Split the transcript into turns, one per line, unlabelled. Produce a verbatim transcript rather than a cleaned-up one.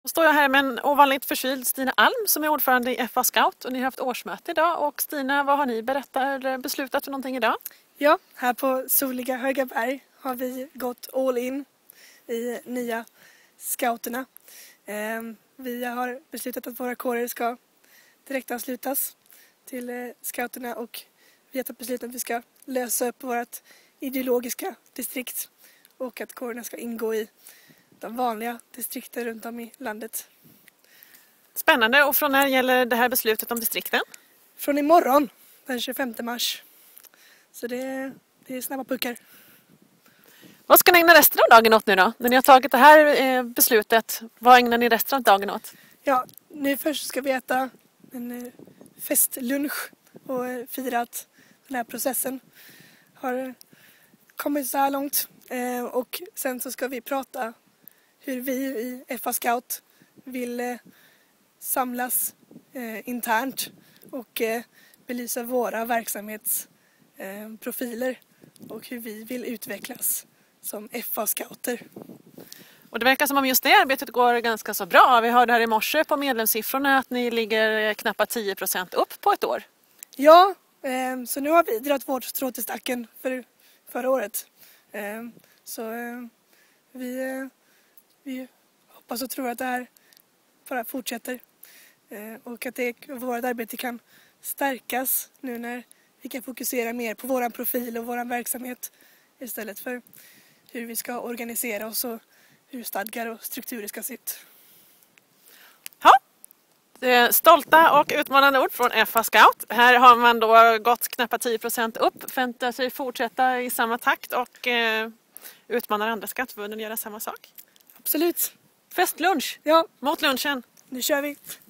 Då står jag här med en ovanligt förkyld Stina Alm som är ordförande i F A Scout och ni har haft årsmöte idag. Och Stina, vad har ni berättat eller beslutat för någonting idag?
Ja, här på soliga Högaberg har vi gått all in i nya scouterna. Vi har beslutat att våra kårer ska direktanslutas till scouterna och vi har tagit beslut att vi ska lösa upp vårt ideologiska distrikt och att kårerna ska ingå i de vanliga distrikten runt om i landet.
Spännande. Och från när gäller det här beslutet om distrikten?
Från imorgon, den tjugofemte mars. Så det är, det är snabba puckar.
Vad ska ni ägna resten av dagen åt nu då? När ni har tagit det här beslutet, vad ägnar ni resten av dagen åt?
Ja, nu först ska vi äta en festlunch och fira att den här processen har kommit så här långt. Och sen så ska vi prata hur vi i F A Scout vill samlas internt och belysa våra verksamhetsprofiler och hur vi vill utvecklas som F A-scouter.
Och det verkar som om just det arbetet går ganska så bra. Vi hörde här i morse på medlemssiffrorna att ni ligger knappt tio procent upp på ett år.
Ja, så nu har vi dragit vårt strå till stacken för förra året. Så vi, vi hoppas och tror att det här bara fortsätter och att det, vårt arbete kan stärkas nu när vi kan fokusera mer på våran profil och våran verksamhet istället för hur vi ska organisera oss och hur stadgar och strukturer ska se ut.
Ja, det är stolta och utmanande ord från F A Scout. Här har man då gått knappt tio procent upp, förväntar sig fortsätta i samma takt och eh, utmanar andra scoutförbunden att göra samma sak.
Absolut.
Festlunch.
Ja.
Mot lunchen.
Nu kör vi.